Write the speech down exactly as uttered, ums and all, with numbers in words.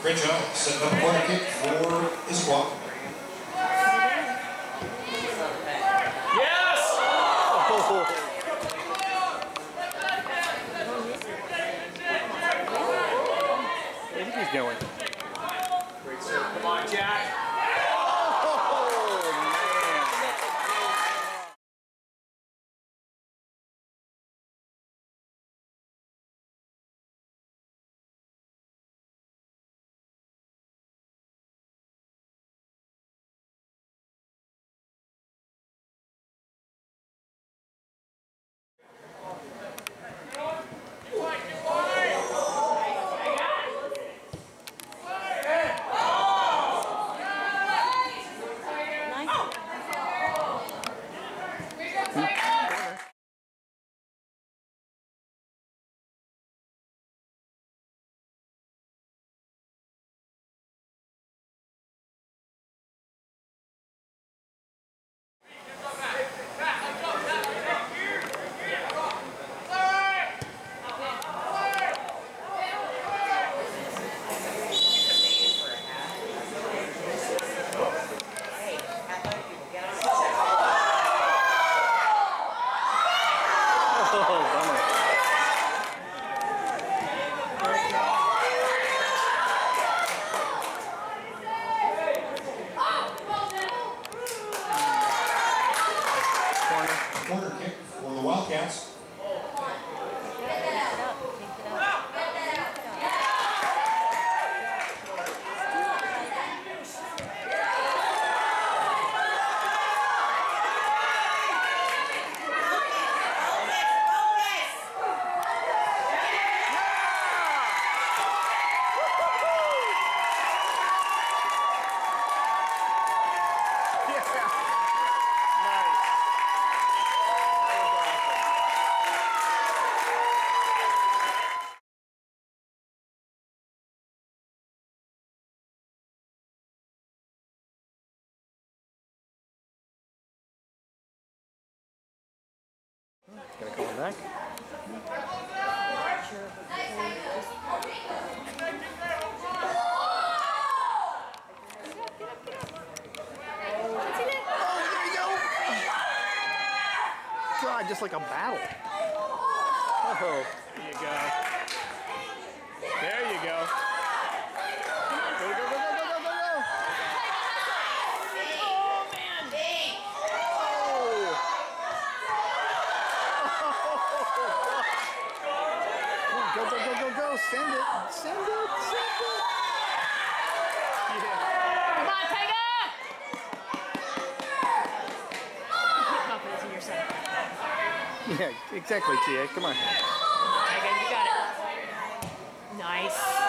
Crenshaw setting up a corner kick for Issaquah. Yes! Oh. Where do you think he's going? Great serve. Come on, Jack. Corner kick for the Wildcats. Gonna call him back. God, just like a battle. Oh, there you go. There you go. Go, go, go, go, go, go, go, go. Oh, man. Oh. Go, go, go, go, go. Send it. Send it. Send it. Yeah. Come on, Taiga! Put confidence in yourself. Yeah, exactly, Tia. Come on. Taiga, you got it. Nice.